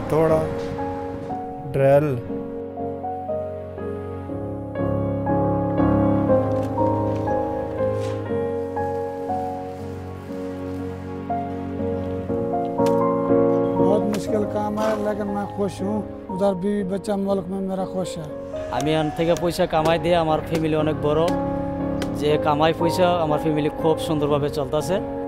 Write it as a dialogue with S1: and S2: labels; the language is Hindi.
S1: हथौड़ा, ड्रिल,
S2: बहुत मुश्किल काम है लेकिन मैं खुश हूँ। उधर बीवी बच्चा मुल्क में मेरा खुश है।
S3: আমি এখান থেকে পয়সা কামাই দিয়ে আমার ফ্যামিলি অনেক বড়, যে কামাই পয়সা আমার ফ্যামিলি খুব সুন্দরভাবে চলতেছে।